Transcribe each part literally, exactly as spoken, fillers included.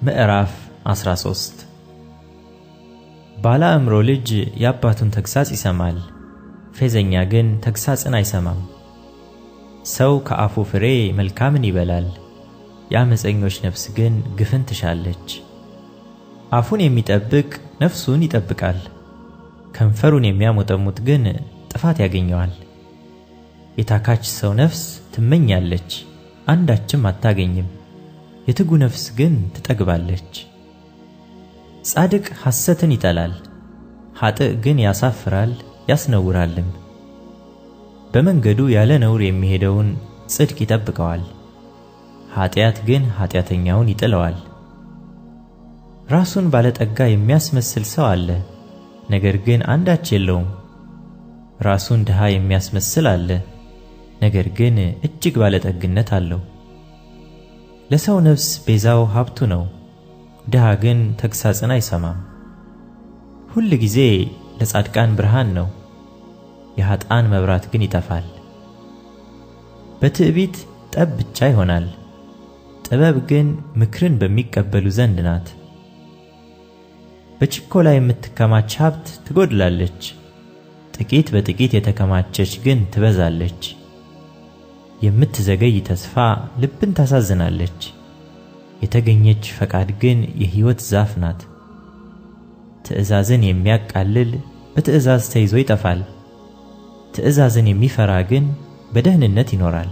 ምዕራፍ አስራ ሶስት ባለ አእምሮ ልጅ የአባቱን ተግሣጽ ይሰማል፣ ፌዘኛ ግን ተግሣጽን አይሰማም። ሰው ከአፉ ፍሬ መልካምን ይበላል፣ የአመፀኞች ነፍስ ግን ግፍን ትሻለች። አፉን የሚጠብቅ ነፍሱን ይጠብቃል፣ ከንፈሩን የሚያሞጠሙጥ ግን ጥፋት ያገኘዋል። የታካች ሰው ነፍስ ትመኛለች፣ አንዳችም አታገኝም፣ የትጉ ነፍስ ግን ትጠግባለች። ጻድቅ ሐሰትን ይጠላል፣ ኃጥእ ግን ያሳፍራል ያስነውራልም። በመንገዱ ያለ ነውር የሚሄደውን ጽድቅ ይጠብቀዋል፣ ኃጢአት ግን ኃጢአተኛውን ይጥለዋል። ራሱን ባለጠጋ የሚያስመስል ሰው አለ፣ ነገር ግን አንዳች የለውም። ራሱን ድሃ የሚያስመስል አለ፣ ነገር ግን እጅግ ባለጠግነት አለው። ለሰው ነፍስ ቤዛው ሀብቱ ነው፣ ድሃ ግን ተግሣጽን አይሰማም። ሁል ጊዜ ለጻድቃን ብርሃን ነው፣ የኃጥአን መብራት ግን ይጠፋል። በትዕቢት ጠብ ብቻ ይሆናል፣ ጥበብ ግን ምክርን በሚቀበሉ ዘንድ ናት። በችኮላ የምትከማች ሀብት ትጎድላለች፣ ጥቂት በጥቂት የተከማቸች ግን ትበዛለች። የምትዘገይ ተስፋ ልብን ታሳዝናለች፣ የተገኘች ፈቃድ ግን የሕይወት ዛፍ ናት። ትእዛዝን የሚያቃልል በትእዛዝ ተይዞ ይጠፋል፣ ትእዛዝን የሚፈራ ግን በደህንነት ይኖራል።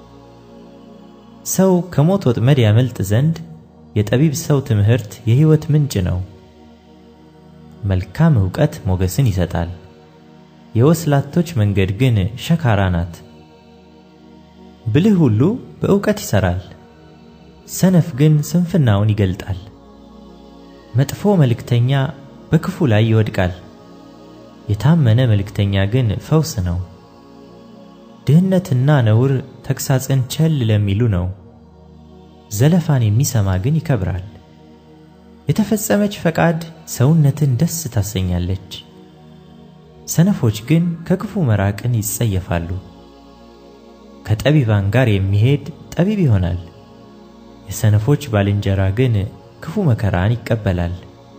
ሰው ከሞት ወጥመድ ያመልጥ ዘንድ የጠቢብ ሰው ትምህርት የሕይወት ምንጭ ነው። መልካም ዕውቀት ሞገስን ይሰጣል፣ የወስላቶች መንገድ ግን ሸካራ ናት። ብልህ ሁሉ በዕውቀት ይሠራል፣ ሰነፍ ግን ስንፍናውን ይገልጣል። መጥፎ መልእክተኛ በክፉ ላይ ይወድቃል፣ የታመነ መልእክተኛ ግን ፈውስ ነው። ድህነትና ነውር ተግሣጽን ቸል ለሚሉ ነው፣ ዘለፋን የሚሰማ ግን ይከብራል። የተፈጸመች ፈቃድ ሰውነትን ደስ ታሰኛለች፣ ሰነፎች ግን ከክፉ መራቅን ይጸየፋሉ። ከጠቢባን ጋር የሚሄድ ጠቢብ ይሆናል፣ የሰነፎች ባልንጀራ ግን ክፉ መከራን ይቀበላል።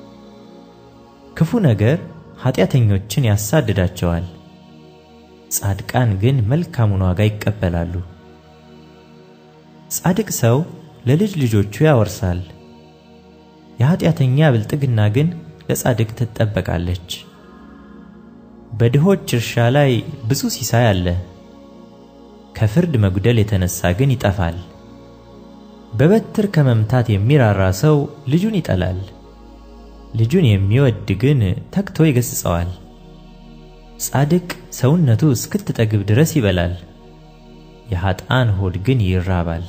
ክፉ ነገር ኃጢአተኞችን ያሳድዳቸዋል፣ ጻድቃን ግን መልካሙን ዋጋ ይቀበላሉ። ጻድቅ ሰው ለልጅ ልጆቹ ያወርሳል፣ የኃጢአተኛ ብልጥግና ግን ለጻድቅ ትጠበቃለች። በድሆች እርሻ ላይ ብዙ ሲሳይ አለ፣ ከፍርድ መጉደል የተነሳ ግን ይጠፋል። በበትር ከመምታት የሚራራ ሰው ልጁን ይጠላል፣ ልጁን የሚወድ ግን ተግቶ ይገሥጸዋል። ጻድቅ ሰውነቱ እስክትጠግብ ድረስ ይበላል፣ የኃጥአን ሆድ ግን ይራባል።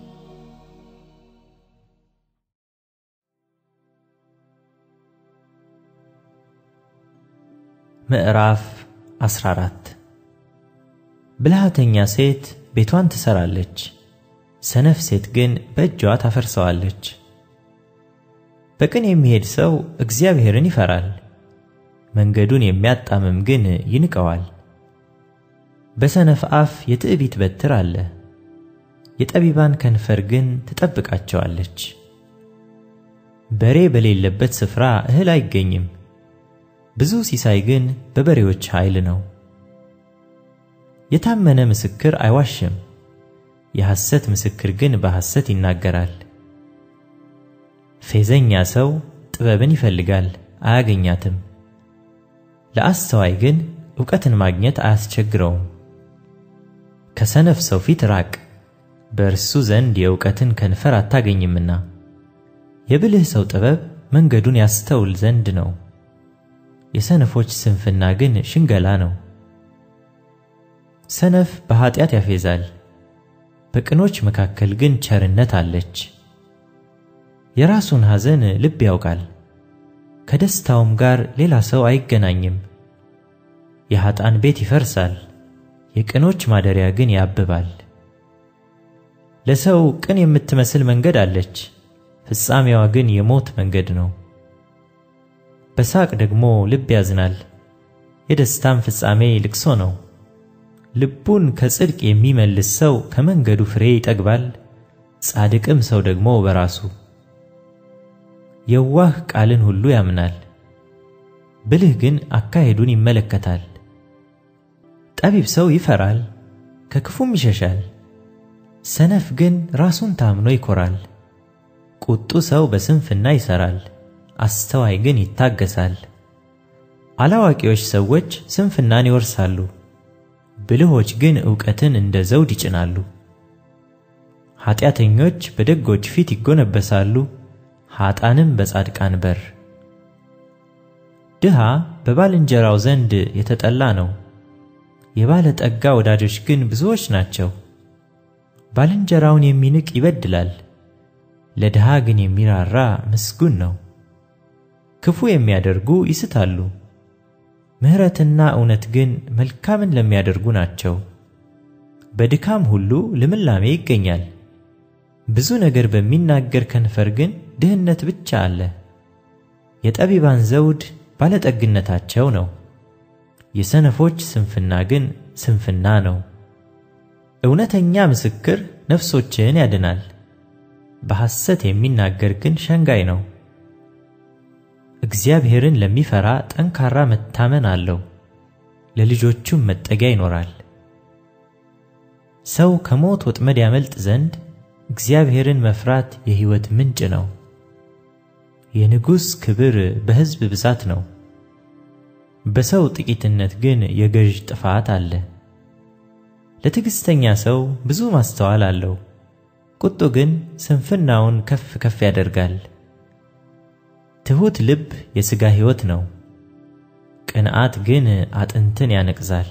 ምዕራፍ አስራ አራት ብልሃተኛ ሴት ቤቷን ትሠራለች፣ ሰነፍ ሴት ግን በእጇ ታፈርሰዋለች። በቅን የሚሄድ ሰው እግዚአብሔርን ይፈራል፣ መንገዱን የሚያጣምም ግን ይንቀዋል። በሰነፍ አፍ የትዕቢት በትር አለ፣ የጠቢባን ከንፈር ግን ትጠብቃቸዋለች። በሬ በሌለበት ስፍራ እህል አይገኝም፣ ብዙ ሲሳይ ግን በበሬዎች ኃይል ነው። የታመነ ምስክር አይዋሽም፣ የሐሰት ምስክር ግን በሐሰት ይናገራል። ፌዘኛ ሰው ጥበብን ይፈልጋል አያገኛትም፣ ለአስተዋይ ግን ዕውቀትን ማግኘት አያስቸግረውም። ከሰነፍ ሰው ፊት ራቅ፣ በእርሱ ዘንድ የዕውቀትን ከንፈር አታገኝምና። የብልህ ሰው ጥበብ መንገዱን ያስተውል ዘንድ ነው፣ የሰነፎች ስንፍና ግን ሽንገላ ነው። ሰነፍ በኃጢአት ያፌዛል፣ በቅኖች መካከል ግን ቸርነት አለች። የራሱን ሐዘን ልብ ያውቃል፣ ከደስታውም ጋር ሌላ ሰው አይገናኝም። የኃጥአን ቤት ይፈርሳል፣ የቅኖች ማደሪያ ግን ያብባል። ለሰው ቅን የምትመስል መንገድ አለች፣ ፍጻሜዋ ግን የሞት መንገድ ነው። በሳቅ ደግሞ ልብ ያዝናል፣ የደስታም ፍጻሜ ልቅሶ ነው። ልቡን ከጽድቅ የሚመልስ ሰው ከመንገዱ ፍሬ ይጠግባል፣ ጻድቅም ሰው ደግሞ በራሱ የዋህ ቃልን ሁሉ ያምናል፣ ብልህ ግን አካሄዱን ይመለከታል። ጠቢብ ሰው ይፈራል፣ ከክፉም ይሸሻል፣ ሰነፍ ግን ራሱን ታምኖ ይኮራል። ቁጡ ሰው በስንፍና ይሰራል፣ አስተዋይ ግን ይታገሳል። አላዋቂዎች ሰዎች ስንፍናን ይወርሳሉ፣ ብልሆች ግን ዕውቀትን እንደ ዘውድ ይጭናሉ። ኃጢአተኞች በደጎች ፊት ይጎነበሳሉ፣ ኃጥአንም በጻድቃን በር። ድሃ በባልንጀራው ዘንድ የተጠላ ነው፣ የባለጠጋ ወዳጆች ግን ብዙዎች ናቸው። ባልንጀራውን የሚንቅ ይበድላል፣ ለድሃ ግን የሚራራ ምስጉን ነው። ክፉ የሚያደርጉ ይስታሉ፣ ምሕረትና እውነት ግን መልካምን ለሚያደርጉ ናቸው። በድካም ሁሉ ልምላሜ ይገኛል፣ ብዙ ነገር በሚናገር ከንፈር ግን ድህነት ብቻ አለ። የጠቢባን ዘውድ ባለጠግነታቸው ነው፣ የሰነፎች ስንፍና ግን ስንፍና ነው። እውነተኛ ምስክር ነፍሶችን ያድናል፣ በሐሰት የሚናገር ግን ሸንጋይ ነው። እግዚአብሔርን ለሚፈራ ጠንካራ መታመን አለው፣ ለልጆቹም መጠጊያ ይኖራል። ሰው ከሞት ወጥመድ ያመልጥ ዘንድ እግዚአብሔርን መፍራት የሕይወት ምንጭ ነው። የንጉሥ ክብር በሕዝብ ብዛት ነው፣ በሰው ጥቂትነት ግን የገዥ ጥፋት አለ። ለትዕግሥተኛ ሰው ብዙ ማስተዋል አለው፣ ቁጡ ግን ስንፍናውን ከፍ ከፍ ያደርጋል። ትሑት ልብ የሥጋ ሕይወት ነው፣ ቅንዓት ግን አጥንትን ያነቅዛል።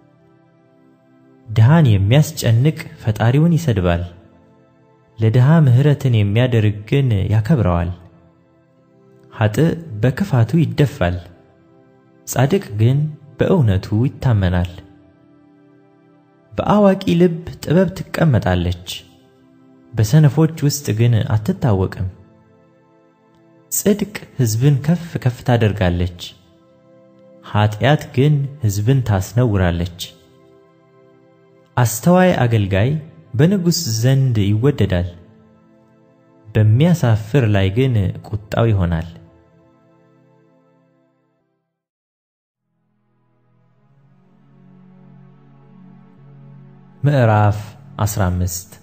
ድሃን የሚያስጨንቅ ፈጣሪውን ይሰድባል፣ ለድሃ ምሕረትን የሚያደርግ ግን ያከብረዋል። ኃጥእ በክፋቱ ይደፋል፣ ጻድቅ ግን በእውነቱ ይታመናል። በአዋቂ ልብ ጥበብ ትቀመጣለች፣ በሰነፎች ውስጥ ግን አትታወቅም። ጽድቅ ሕዝብን ከፍ ከፍ ታደርጋለች፣ ኃጢአት ግን ሕዝብን ታስነውራለች። አስተዋይ አገልጋይ በንጉሥ ዘንድ ይወደዳል፣ በሚያሳፍር ላይ ግን ቁጣው ይሆናል። ምዕራፍ አስራ አምስት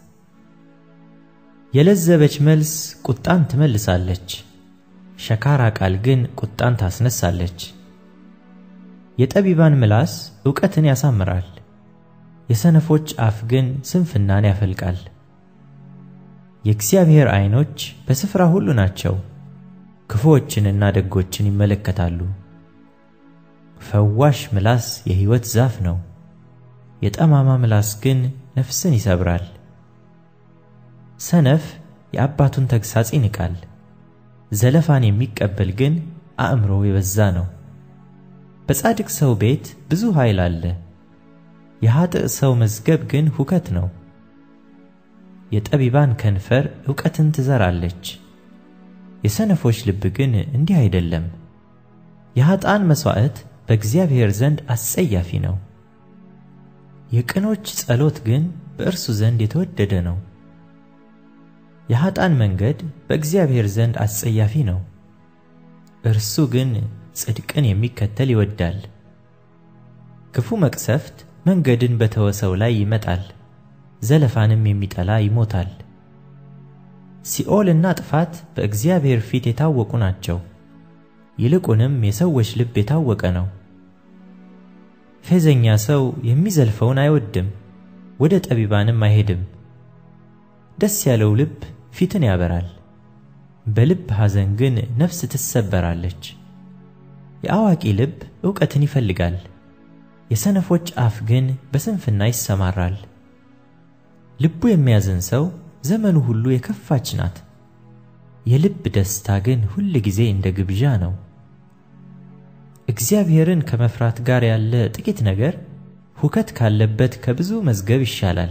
የለዘበች መልስ ቁጣን ትመልሳለች፣ ሸካራ ቃል ግን ቁጣን ታስነሳለች። የጠቢባን ምላስ ዕውቀትን ያሳምራል፣ የሰነፎች አፍ ግን ስንፍናን ያፈልቃል። የእግዚአብሔር ዓይኖች በስፍራ ሁሉ ናቸው፣ ክፉዎችንና ደጎችን ይመለከታሉ። ፈዋሽ ምላስ የሕይወት ዛፍ ነው፣ የጠማማ ምላስ ግን ነፍስን ይሰብራል። ሰነፍ የአባቱን ተግሣጽ ይንቃል፣ ዘለፋን የሚቀበል ግን አእምሮ የበዛ ነው። በጻድቅ ሰው ቤት ብዙ ኃይል አለ፣ የኃጥእ ሰው መዝገብ ግን ሁከት ነው። የጠቢባን ከንፈር ዕውቀትን ትዘራለች፣ የሰነፎች ልብ ግን እንዲህ አይደለም። የኃጥአን መሥዋዕት በእግዚአብሔር ዘንድ አስጸያፊ ነው፣ የቅኖች ጸሎት ግን በእርሱ ዘንድ የተወደደ ነው። የኃጥአን መንገድ በእግዚአብሔር ዘንድ አስጸያፊ ነው፣ እርሱ ግን ጽድቅን የሚከተል ይወዳል። ክፉ መቅሰፍት መንገድን በተወ ሰው ላይ ይመጣል፣ ዘለፋንም የሚጠላ ይሞታል። ሲኦልና ጥፋት በእግዚአብሔር ፊት የታወቁ ናቸው፣ ይልቁንም የሰዎች ልብ የታወቀ ነው። ፌዘኛ ሰው የሚዘልፈውን አይወድም፣ ወደ ጠቢባንም አይሄድም። ደስ ያለው ልብ ፊትን ያበራል፣ በልብ ሐዘን ግን ነፍስ ትሰበራለች። የአዋቂ ልብ ዕውቀትን ይፈልጋል፣ የሰነፎች አፍ ግን በስንፍና ይሰማራል። ልቡ የሚያዝን ሰው ዘመኑ ሁሉ የከፋች ናት፣ የልብ ደስታ ግን ሁል ጊዜ እንደ ግብዣ ነው። እግዚአብሔርን ከመፍራት ጋር ያለ ጥቂት ነገር ሁከት ካለበት ከብዙ መዝገብ ይሻላል።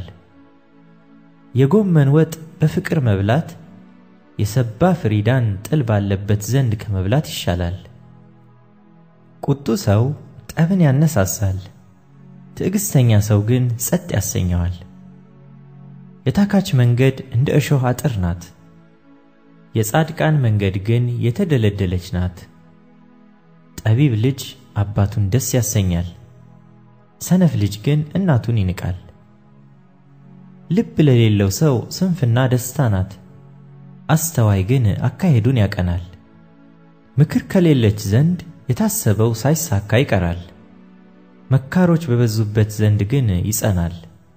የጎመን ወጥ በፍቅር መብላት የሰባ ፍሪዳን ጥል ባለበት ዘንድ ከመብላት ይሻላል። ቁጡ ሰው ጠብን ያነሳሳል፣ ትዕግሥተኛ ሰው ግን ጸጥ ያሰኘዋል። የታካች መንገድ እንደ እሾህ አጥር ናት፣ የጻድቃን መንገድ ግን የተደለደለች ናት። ጠቢብ ልጅ አባቱን ደስ ያሰኛል፣ ሰነፍ ልጅ ግን እናቱን ይንቃል። ልብ ለሌለው ሰው ስንፍና ደስታ ናት፣ አስተዋይ ግን አካሄዱን ያቀናል። ምክር ከሌለች ዘንድ የታሰበው ሳይሳካ ይቀራል፣ መካሮች በበዙበት ዘንድ ግን ይጸናል።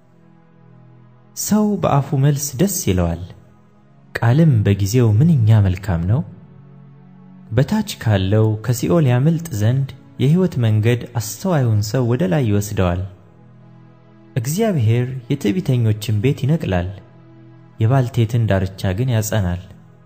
ሰው በአፉ መልስ ደስ ይለዋል፣ ቃልም በጊዜው ምንኛ መልካም ነው። በታች ካለው ከሲኦል ያመልጥ ዘንድ የሕይወት መንገድ አስተዋዩን ሰው ወደ ላይ ይወስደዋል። እግዚአብሔር የትዕቢተኞችን ቤት ይነቅላል፣ የባልቴትን ዳርቻ ግን ያጸናል።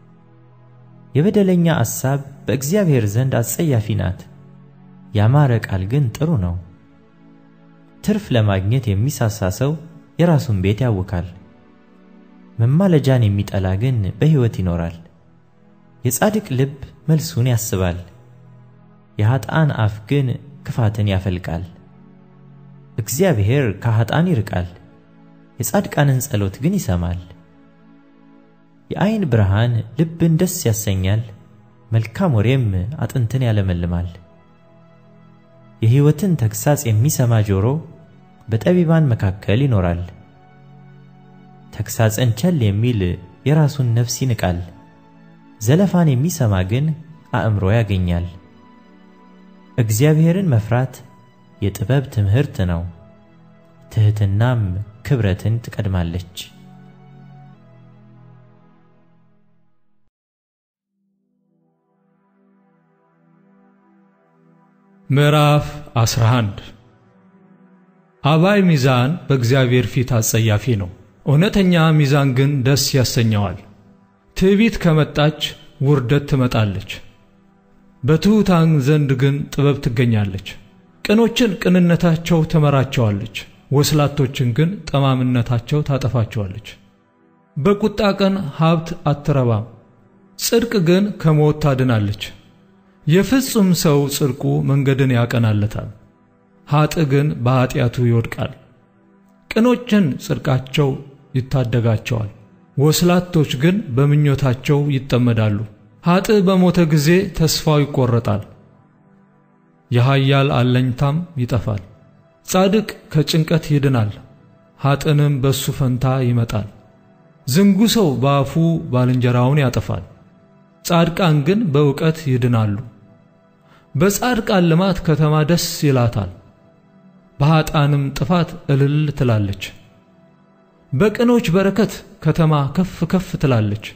የበደለኛ አሳብ በእግዚአብሔር ዘንድ አጸያፊ ናት፣ ያማረ ቃል ግን ጥሩ ነው። ትርፍ ለማግኘት የሚሳሳ ሰው የራሱን ቤት ያውካል፣ መማለጃን የሚጠላ ግን በሕይወት ይኖራል። የጻድቅ ልብ መልሱን ያስባል፣ የኃጥአን አፍ ግን ክፋትን ያፈልቃል። እግዚአብሔር ከኃጥአን ይርቃል፣ የጻድቃንን ጸሎት ግን ይሰማል። የዓይን ብርሃን ልብን ደስ ያሰኛል፣ መልካም ወሬም አጥንትን ያለመልማል። የሕይወትን ተግሣጽ የሚሰማ ጆሮ በጠቢባን መካከል ይኖራል። ተግሣጽን ቸል የሚል የራሱን ነፍስ ይንቃል፣ ዘለፋን የሚሰማ ግን አእምሮ ያገኛል። እግዚአብሔርን መፍራት የጥበብ ትምህርት ነው፣ ትሕትናም ክብረትን ትቀድማለች። ምዕራፍ አስራ አንድ አባይ ሚዛን በእግዚአብሔር ፊት አጸያፊ ነው፣ እውነተኛ ሚዛን ግን ደስ ያሰኘዋል። ትዕቢት ከመጣች ውርደት ትመጣለች፣ በትሑታን ዘንድ ግን ጥበብ ትገኛለች። ቅኖችን ቅንነታቸው ትመራቸዋለች፣ ወስላቶችን ግን ጠማምነታቸው ታጠፋቸዋለች። በቁጣ ቀን ሀብት አትረባም፣ ጽድቅ ግን ከሞት ታድናለች። የፍጹም ሰው ጽድቁ መንገድን ያቀናለታል፣ ኃጥእ ግን በኃጢአቱ ይወድቃል። ቅኖችን ጽድቃቸው ይታደጋቸዋል፣ ወስላቶች ግን በምኞታቸው ይጠመዳሉ። ኃጥእ በሞተ ጊዜ ተስፋው ይቆረጣል፣ የኃያል አለኝታም ይጠፋል። ጻድቅ ከጭንቀት ይድናል፣ ኃጥእንም በሱ ፈንታ ይመጣል። ዝንጉ ሰው በአፉ ባልንጀራውን ያጠፋል፣ ጻድቃን ግን በእውቀት ይድናሉ። በጻድቃን ልማት ከተማ ደስ ይላታል፣ በኃጥአንም ጥፋት እልል ትላለች። በቅኖች በረከት ከተማ ከፍ ከፍ ትላለች፣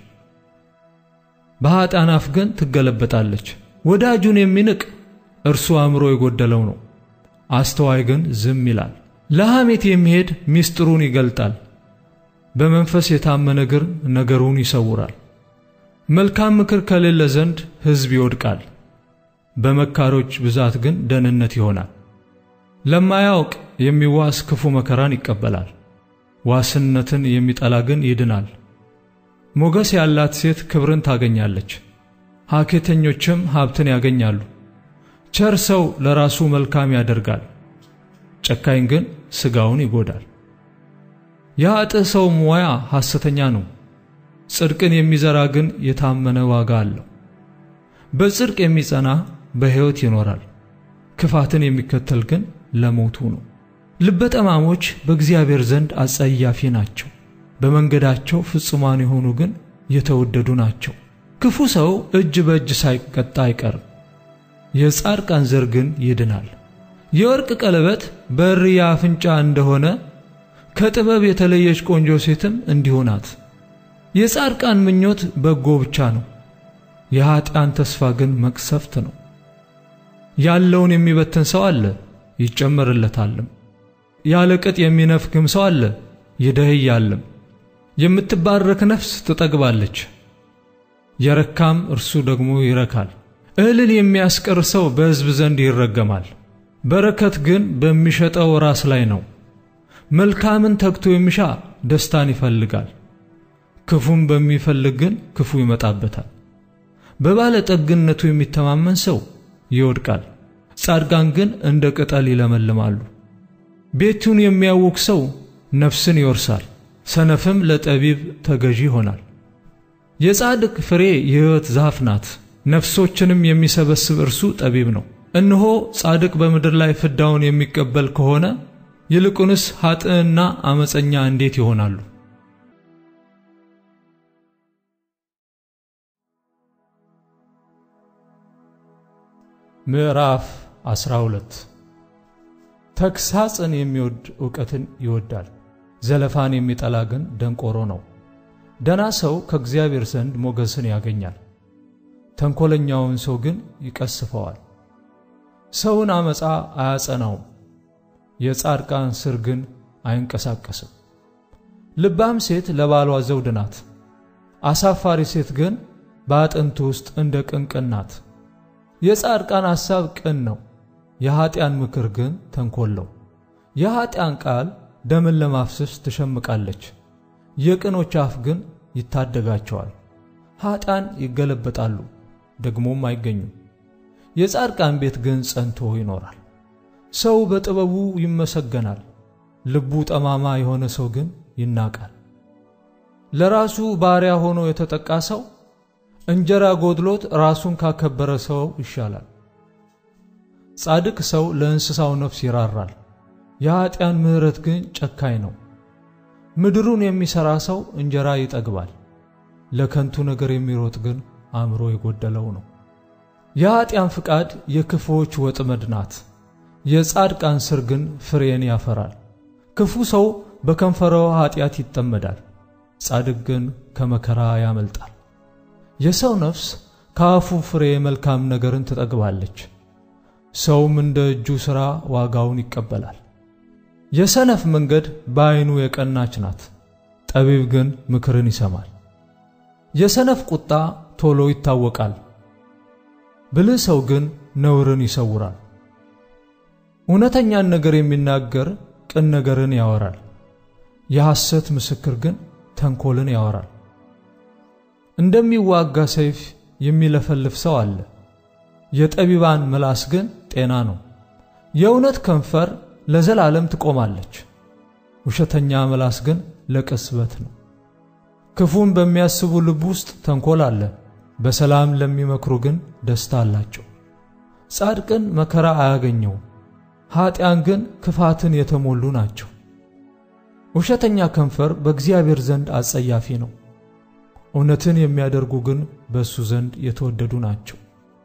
በኃጥአን አፍ ግን ትገለበጣለች። ወዳጁን የሚንቅ እርሱ አእምሮ የጎደለው ነው፣ አስተዋይ ግን ዝም ይላል። ለሐሜት የሚሄድ ምስጢሩን ይገልጣል፣ በመንፈስ የታመነ ግን ነገሩን ይሰውራል። መልካም ምክር ከሌለ ዘንድ ሕዝብ ይወድቃል፣ በመካሮች ብዛት ግን ደህንነት ይሆናል። ለማያውቅ የሚዋስ ክፉ መከራን ይቀበላል፣ ዋስነትን የሚጠላ ግን ይድናል። ሞገስ ያላት ሴት ክብርን ታገኛለች፣ ሐኬተኞችም ሀብትን ያገኛሉ። ቸር ሰው ለራሱ መልካም ያደርጋል፣ ጨካኝ ግን ሥጋውን ይጎዳል። የኃጥእ ሰው ሙያ ሐሰተኛ ነው፣ ጽድቅን የሚዘራ ግን የታመነ ዋጋ አለው። በጽድቅ የሚጸና በሕይወት ይኖራል፣ ክፋትን የሚከተል ግን ለሞቱ ነው። ልበ ጠማሞች በእግዚአብሔር ዘንድ አጸያፊ ናቸው፣ በመንገዳቸው ፍጹማን የሆኑ ግን የተወደዱ ናቸው። ክፉ ሰው እጅ በእጅ ሳይቀጣ አይቀርም፣ የጻድቃን ዘር ግን ይድናል። የወርቅ ቀለበት በእርያ አፍንጫ እንደሆነ ከጥበብ የተለየች ቆንጆ ሴትም እንዲሁ ናት። የጻድቃን ምኞት በጎ ብቻ ነው፣ የኃጥአን ተስፋ ግን መቅሰፍት ነው። ያለውን የሚበትን ሰው አለ ይጨመርለታልም፣ ያለ ቅጥ የሚነፍግም ሰው አለ ይደህያልም። የምትባረክ ነፍስ ትጠግባለች፣ የረካም እርሱ ደግሞ ይረካል። እህልን የሚያስቀር ሰው በሕዝብ ዘንድ ይረገማል፣ በረከት ግን በሚሸጠው ራስ ላይ ነው። መልካምን ተግቶ የሚሻ ደስታን ይፈልጋል፣ ክፉን በሚፈልግ ግን ክፉ ይመጣበታል። በባለጠግነቱ የሚተማመን ሰው ይወድቃል፣ ጻድቃን ግን እንደ ቅጠል ይለመልማሉ። ቤቱን የሚያውክ ሰው ነፍስን ይወርሳል፣ ሰነፍም ለጠቢብ ተገዢ ይሆናል። የጻድቅ ፍሬ የሕይወት ዛፍ ናት፣ ነፍሶችንም የሚሰበስብ እርሱ ጠቢብ ነው። እነሆ ጻድቅ በምድር ላይ ፍዳውን የሚቀበል ከሆነ ይልቁንስ ኃጥእና አመፀኛ እንዴት ይሆናሉ? ምዕራፍ አስራ ሁለት ተግሣጽን የሚወድ ዕውቀትን ይወዳል፣ ዘለፋን የሚጠላ ግን ደንቆሮ ነው። ደና ሰው ከእግዚአብሔር ዘንድ ሞገስን ያገኛል፣ ተንኰለኛውን ሰው ግን ይቀስፈዋል። ሰውን አመፃ አያጸናውም፣ የጻድቃን ስር ግን አይንቀሳቀስም። ልባም ሴት ለባሏ ዘውድ ናት፣ አሳፋሪ ሴት ግን በአጥንቱ ውስጥ እንደ ቅንቅን ናት። የጻድቃን ሐሳብ ቅን ነው፣ የኀጢአን ምክር ግን ተንኰል ነው። የኀጢአን ቃል ደምን ለማፍሰስ ትሸምቃለች፣ የቅኖች አፍ ግን ይታደጋቸዋል። ኀጢአን ይገለበጣሉ ደግሞም አይገኙም፣ የጻድቃን ቤት ግን ጸንቶ ይኖራል። ሰው በጥበቡ ይመሰገናል፣ ልቡ ጠማማ የሆነ ሰው ግን ይናቃል። ለራሱ ባሪያ ሆኖ የተጠቃ ሰው እንጀራ ጎድሎት ራሱን ካከበረ ሰው ይሻላል። ጻድቅ ሰው ለእንስሳው ነፍስ ይራራል፣ የኀጢአን ምሕረት ግን ጨካኝ ነው። ምድሩን የሚሠራ ሰው እንጀራ ይጠግባል፣ ለከንቱ ነገር የሚሮጥ ግን አእምሮ የጎደለው ነው። የኀጢአን ፍቃድ የክፉዎች ወጥመድ ናት፣ የጻድቃን ስር ግን ፍሬን ያፈራል። ክፉ ሰው በከንፈሩ ኀጢአት ይጠመዳል፣ ጻድቅ ግን ከመከራ ያመልጣል። የሰው ነፍስ ከአፉ ፍሬ መልካም ነገርን ትጠግባለች፣ ሰውም እንደ እጁ ሥራ ዋጋውን ይቀበላል። የሰነፍ መንገድ በዓይኑ የቀናች ናት፣ ጠቢብ ግን ምክርን ይሰማል። የሰነፍ ቁጣ ቶሎ ይታወቃል፣ ብልህ ሰው ግን ነውርን ይሰውራል። እውነተኛን ነገር የሚናገር ቅን ነገርን ያወራል፣ የሐሰት ምስክር ግን ተንኰልን ያወራል። እንደሚዋጋ ሰይፍ የሚለፈልፍ ሰው አለ፣ የጠቢባን ምላስ ግን ጤና ነው። የእውነት ከንፈር ለዘላለም ትቆማለች፣ ውሸተኛ ምላስ ግን ለቅጽበት ነው። ክፉን በሚያስቡ ልብ ውስጥ ተንኰል አለ፣ በሰላም ለሚመክሩ ግን ደስታ አላቸው። ጻድቅን መከራ አያገኘውም፣ ኀጢአን ግን ክፋትን የተሞሉ ናቸው። ውሸተኛ ከንፈር በእግዚአብሔር ዘንድ አጸያፊ ነው፣ እውነትን የሚያደርጉ ግን በእሱ ዘንድ የተወደዱ ናቸው።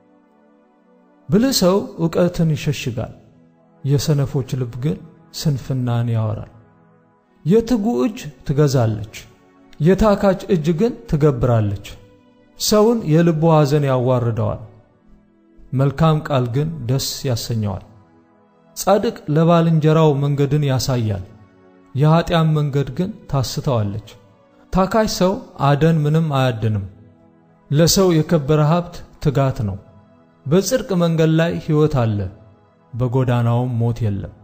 ብልህ ሰው ዕውቀትን ይሸሽጋል፣ የሰነፎች ልብ ግን ስንፍናን ያወራል። የትጉ እጅ ትገዛለች፣ የታካች እጅ ግን ትገብራለች። ሰውን የልቡ ሐዘን ያዋርደዋል፣ መልካም ቃል ግን ደስ ያሰኘዋል። ጻድቅ ለባልንጀራው መንገድን ያሳያል፣ የኀጢአን መንገድ ግን ታስተዋለች። ታካች ሰው አደን ምንም አያድንም፣ ለሰው የከበረ ሀብት ትጋት ነው። በጽድቅ መንገድ ላይ ሕይወት አለ፣ በጎዳናውም ሞት የለም።